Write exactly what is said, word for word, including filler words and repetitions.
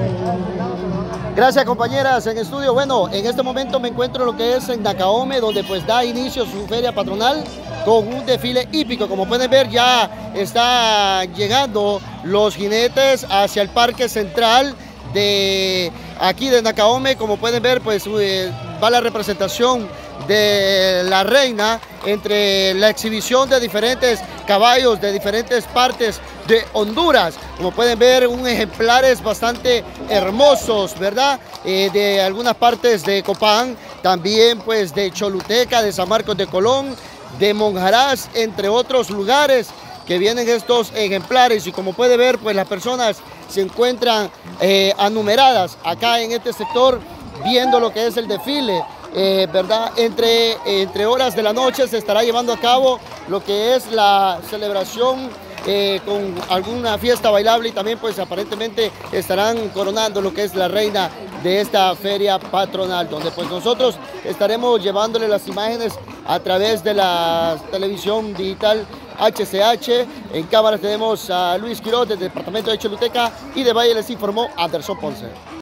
Gracias, compañeras en estudio. Bueno, en este momento me encuentro lo que es en Nacaome, donde pues da inicio su feria patronal con un desfile hípico. Como pueden ver, ya está llegando los jinetes hacia el parque central de aquí de Nacaome. Como pueden ver, pues eh, va la representación de la reina entre la exhibición de diferentes caballos de diferentes partes de Honduras. Como pueden ver, un ejemplares bastante hermosos, ¿verdad? Eh, de algunas partes de Copán, también pues de Choluteca, de San Marcos de Colón, de Monjaraz, entre otros lugares que vienen estos ejemplares. Y como puede ver, pues las personas se encuentran eh, anumeradas acá en este sector viendo lo que es el desfile. Eh, ¿verdad? Entre, entre horas de la noche se estará llevando a cabo lo que es la celebración eh, con alguna fiesta bailable, y también pues aparentemente estarán coronando lo que es la reina de esta feria patronal, donde pues nosotros estaremos llevándole las imágenes a través de la televisión digital H C H. En cámara tenemos a Luis Quiroz del departamento de Choluteca, y de Valle les informó Anderson Ponce.